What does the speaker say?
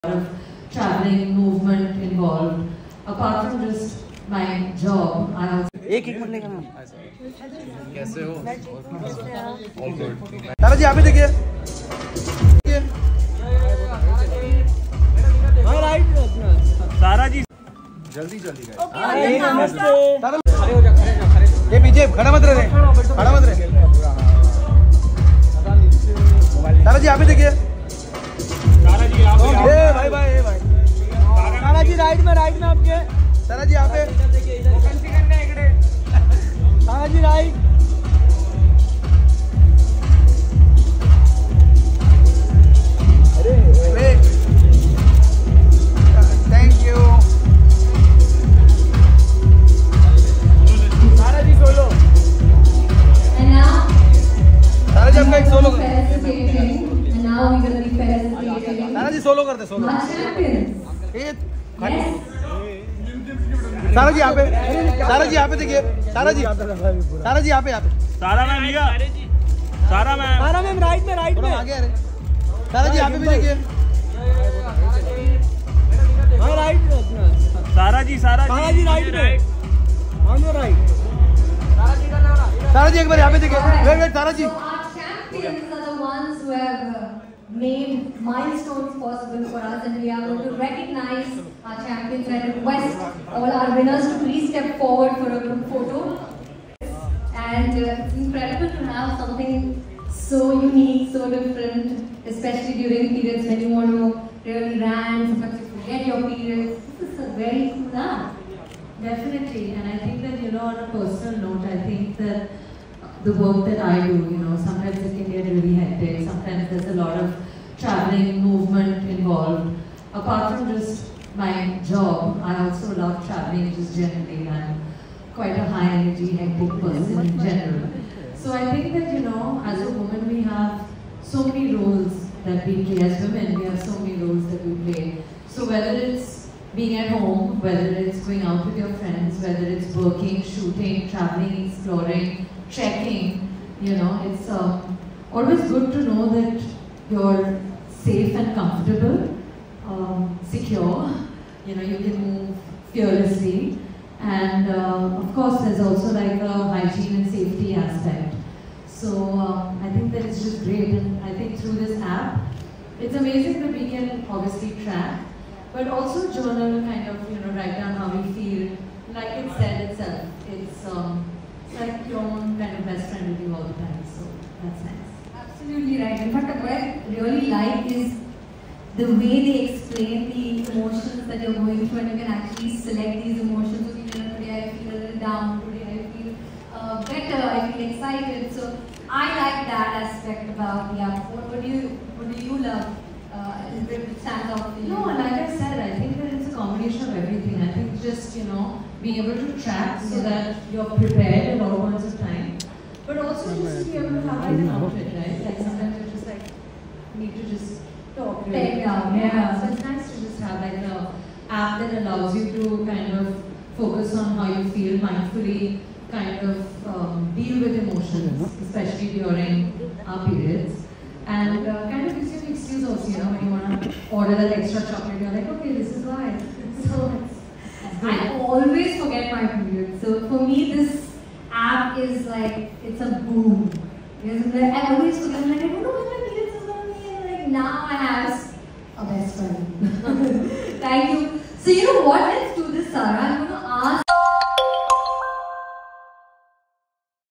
of traveling, movement involved. Apart from just my job, I also. एक minute लेगा ma'am. कैसे हो? All good. तारा जी आप ही देखिए। तारा जी जल्दी जल्दी गए। ये पीछे खड़ा मत रहे, खड़ा मत रहे। तारा जी आप ही देखिए। भाई भाई भाई तारा जी राइट में आपके। तारा जी आप Tara ji right. Thank you. Tara ji solo. Tara ji आपका एक सोलो कर। तारा जी सोलो करते सोलो। तारा जी यहाँ पे। तारा जी यहाँ पे देखिए। तारा जी यहाँ पे। सारा मैम लिया। सारा मैम राइट में आगे आ रहे। तारा जी यहाँ पे भी देखिए। सारा जी राइट में on your right. Tara ji एक बार यहाँ पे देखिए। Wait Tara ji. Champions are the ones who have made milestones possible for us, and we are going to recognize our champions and request all our winners to please step forward for a group photo. And it's incredible to have something so unique, so different, especially during periods when you want to really rant, sometimes you forget your periods. This is a very cool app. Definitely, and I think that, you know, on a personal note, I think that the work that I do, you know, sometimes it can get really hectic, sometimes there's a lot of traveling, movement involved. Apart from just my job, I also love traveling just generally. I'm quite a high energy, hectic person in general. So I think that, you know, as a woman we have so many roles that we play. As women, we have so many roles that we play. So whether it's being at home, whether it's going out with your friends, whether it's working, shooting, traveling, exploring, trekking, you know, it's always good to know that you're safe and comfortable, secure, you know, you can move fearlessly, and of course there's also like a hygiene and safety aspect. So I think that it's just great, and I think through this app, it's amazing that we can obviously track, but also journal, kind of, you know, write down how we feel. Like it said itself, it's like your own kind of best friend with you all the time, so that's nice. Absolutely right. In fact, what I really like is the way they explain the emotions that you're going through, and you can actually select these emotions. So, you know, today I feel a little down, today I feel better, I feel excited. So I like that aspect about the app. What do you love? It stands out for you? No, like I said, I think that it's a combination of everything. I think just, you know, being able to track so that you're prepared at all points of time, but also just to be able to have like an outlet, right? Like sometimes you just like need to just talk. Take it out, Yeah. So it's nice to just have like an app that allows you to kind of focus on how you feel mindfully, kind of deal with emotions, especially during our periods. And kind of gives you an excuse also, you know, when you want to order that extra chocolate, you're like, okay, this is why. So I always forget my period. So for me, this app is like, it's a boom. Because I always forget, I'm like, I don't know when my periods is going to be. And like, now I have a best friend. Thank you. So you know what? Let's do this, Sarah.